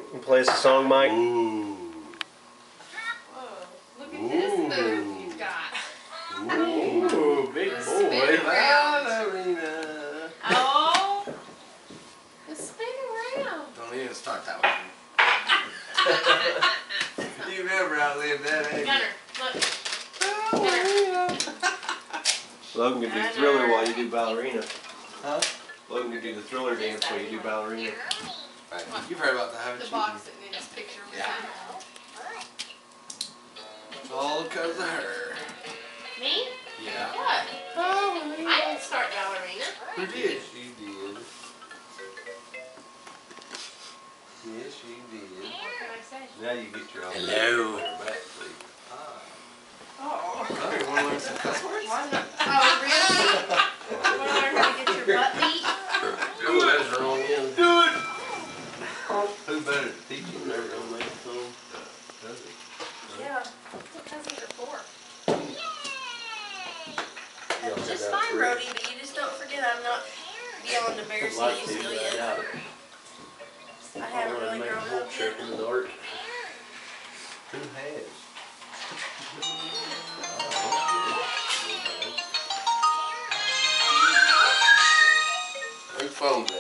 You play us a song, Mike? Ooh. Whoa, look at this move you've got. Ooh, big The boy. spin around. Ballerina. Oh, the spin around. Don't even start that one. You never outlived that, ain't you? Gunner, look. Gunner. Logan can do Thriller while you do ballerina. Huh? Logan can do the Thriller dance while you do ballerina. Right. You've heard about that, haven't The you? box that Nina's picture was Yeah. in. It's all because of her. Me? Yeah. What? I didn't start ballerina. Who did? She did. Yes, she did. What can I say? Now you get your own. Hello. Back, please. Oh. Oh, you want to learn some cuss words? Oh, really? You want to learn how to get your butt beat? Oh, that's wrong, yeah. Dude! Who better to teach you? Never gonna make it home. Does it? Yeah. That's what cousins are for. That's just fine, Brody, but you just don't forget I'm not beyond embarrassing you still yet. I haven't really grown up yet. In the dark. Who has? Whose phone's that?